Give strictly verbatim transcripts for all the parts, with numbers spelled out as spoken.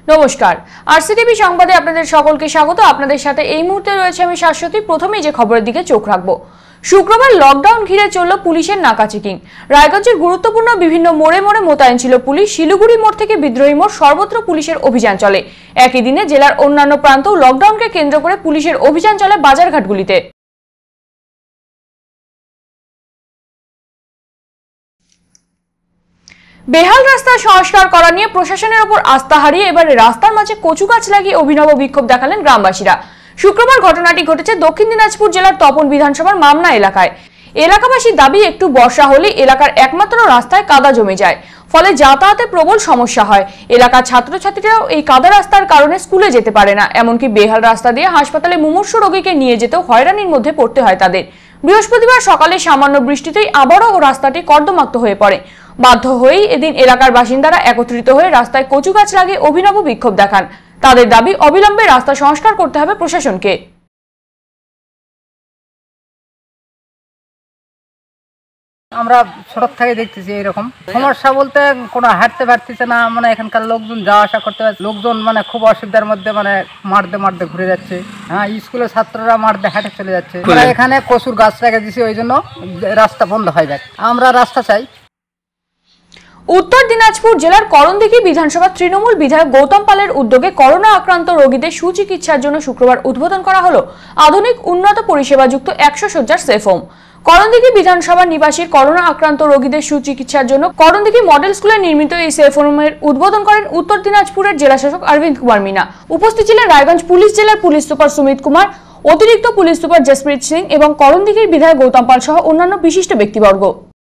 নমস্কার, আরসিটিভি সংবাদে আপনাদের সকলকে স্বাগত। আপনাদের সাথে এই মুহূর্তে রয়েছে আমি শাশ্বতী। প্রথমেই যে খবরের দিকে চোখ রাখবো। শুক্রবার লকডাউন ঘিরে চলল পুলিশের নাকা চেকিং। রায়গঞ্জের গুরুত্বপূর্ণ বিভিন্ন মোড়ে মোড়ে মোতায়েন ছিল পুলিশ। শিলিগুড়ি মোড় থেকে বিদ্রোহী মোড় সর্বত্র পুলিশের অভিযান চলে। একই দিনে জেলার অন্যান্য প্রান্তেও লকডাউনকে কেন্দ্র করে পুলিশের অভিযান চলে বাজারঘাটগুলিতে। বেহাল রাস্তা সংস্কার করা নিয়ে প্রশাসনের উপর আস্থা হারিয়ে এবারে রাস্তার মাঝে কচু গাছ লাগিয়ে অভিনব বিক্ষোভ দেখালেন গ্রামবাসীরা। শুক্রবার ঘটনাটি ঘটেছে দক্ষিণ দিনাজপুর জেলার তপন বিধানসভার মামনা এলাকায়। এলাকাবাসীর দাবি, একটু বর্ষা হলে এলাকার একমাত্র রাস্তায় কাদা জমে যায়, ফলে যাতায়াতে প্রবল সমস্যা হয়। এলাকার ছাত্রছাত্রীরাও এই কাদা রাস্তার কারণে স্কুলে যেতে পারে না। এমনকি বেহাল রাস্তা দিয়ে হাসপাতালে মুমূর্ষু রোগীকে নিয়ে যেতেও হয়রানির মধ্যে পড়তে হয় তাদের। বৃহস্পতিবার সকালে সামান্য বৃষ্টিতেই আবারও ও রাস্তাটি কর্দমাক্ত হয়ে পড়ে। বাধ্য হয়েই এদিন এলাকার বাসিন্দারা একত্রিত হয়ে রাস্তায় কচু গাছ লাগিয়ে অভিনব বিক্ষোভ দেখান। তাদের দাবি, অবিলম্বে রাস্তা সংস্কার করতে হবে প্রশাসনকে। আমরা সড়ক থেকে দেখতেছি এরকম সমস্যা বলতে কোনো হাঁটতে পারতেছে না, মানে এখানকার লোকজন যাওয়া আসা করতে পারছে, লোকজন মানে খুব অসুবিধার মধ্যে মানে মারতে মারতে ঘুরে যাচ্ছে। হ্যাঁ, স্কুলের ছাত্ররা মারতে হাঁটে চলে যাচ্ছে। আমরা এখানে কচুর গাছ রেখে দিছি, ওই জন্য রাস্তা বন্ধ হয়ে যাচ্ছে। আমরা রাস্তা চাই। উত্তর দিনাজপুর জেলার করণদিঘি বিধানসভা তৃণমূল বিধায়ক গৌতম পালের উদ্যোগে করোনা আক্রান্ত রোগীদের সুচিকিৎসার জন্য শুক্রবার উদ্বোধন করা হলো আধুনিক উন্নত পরিষেবাযুক্ত একশো শয্যার সেফ হোম। করণদিঘি বিধানসভা নিবাসীর করোনা আক্রান্ত রোগীদের সুচিকিৎসার জন্য করণদিঘি মডেল স্কুলে নির্মিত এই সেফ হোমের উদ্বোধন করেন উত্তর দিনাজপুরের জেলাশাসক অরবিন্দ কুমার মিনা। উপস্থিত ছিলেন রায়গঞ্জ পুলিশ জেলার পুলিশ সুপার সুমিত কুমার, অতিরিক্ত পুলিশ সুপার জসপ্রীত সিং এবং করণদিঘির বিধায়ক গৌতম পাল সহ অন্যান্য বিশিষ্ট ব্যক্তিবর্গ।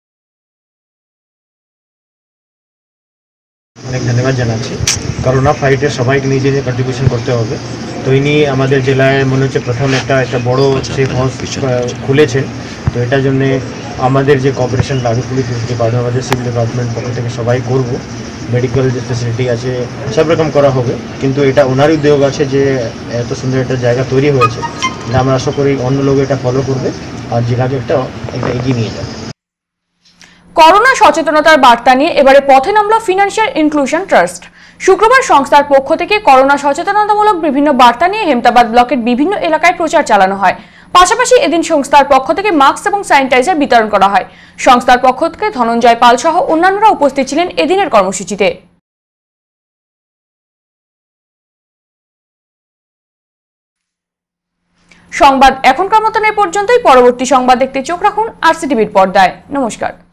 অনেক ধন্যবাদ জানাচ্ছি। করোনা ফাইটে সবাইকে নিজে নিজে কন্ট্রিবিউশন করতে হবে। তো ইনি আমাদের জেলায় মনে হচ্ছে প্রথম একটা একটা বড় সেফ হাউস খুলেছেন। তো এটার জন্যে আমাদের যে কপারেশন লাগে পুলিশ ডিপার্টমেন্ট, আমাদের সিভিল ডিপার্টমেন্ট পক্ষ থেকে সবাই করব। মেডিকেল যে ফেসিলিটি আছে সব রকম করা হবে, কিন্তু এটা ওনারই উদ্যোগ আছে যে এত সুন্দর একটা জায়গা তৈরি হয়েছে। আমরা আশা করি অন্য লোক এটা ফলো করবে আর জেলাকে একটা একটা এগিয়ে নিয়ে যাবে। করোনা সচেতনতার বার্তা নিয়ে এবারে পথে নামল ফিনান্সিয়াল ইনক্লুশন ট্রাস্ট। শুক্রবার সংস্থার পক্ষ থেকে করোনা সচেতনতামূলক বিভিন্ন বার্তা নিয়ে হেমতাবাদ ব্লকের বিভিন্ন এলাকায় প্রচার চালানো হয়। পাশাপাশি এদিন সংস্থার পক্ষ থেকে মাস্ক এবং স্যানিটাইজার বিতরণ করা হয়। সংস্থার পক্ষ থেকে ধনঞ্জয় পাল সহ অন্যান্যরা উপস্থিত ছিলেন এদিনের কর্মসূচিতে। সংবাদ এখনকার মতন এ পর্যন্তই। পরবর্তী সংবাদ দেখতে চোখ রাখুন আরসিটিভির পর্দায়। নমস্কার।